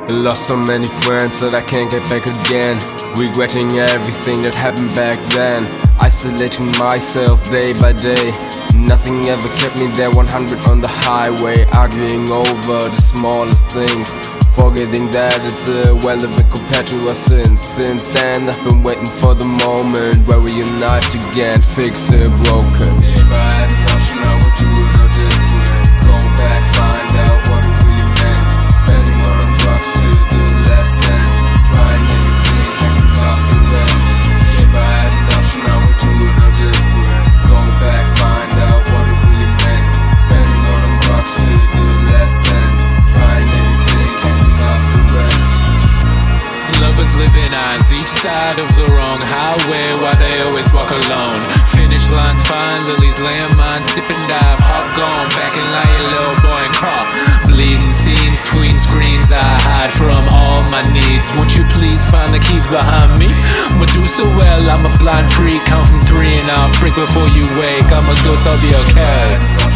Lost so many friends that I can't get back again. Regretting everything that happened back then. Isolating myself day by day. Nothing ever kept me there, 100 on the highway. Arguing over the smallest things, forgetting that it's irrelevant compared to our sins. Since then I've been waiting for the moment where we unite again, fix the broken. If I had an option I would do it no different. Go back, find out what it really meant. Spending all the bucks to the last end. Trying anything, can't stop the rent. If I had an option I would do it no different. Go back, find out what it really meant. Spending all the bucks to the last end. Trying anything, can't stop the rent. Lovers living eyes each side of the wrong highway, while they always walk alone. Finish lines fine, lilies, landmines, dip and dive, heart gone, back in line, little boy and crawl. Bleeding scenes, tween screens, I hide from all my needs. Won't you please find the keys behind me? Medusa, well, I'm a blind freak, counting 3 and I'll break before you wake. I'm a ghost, I'll be okay.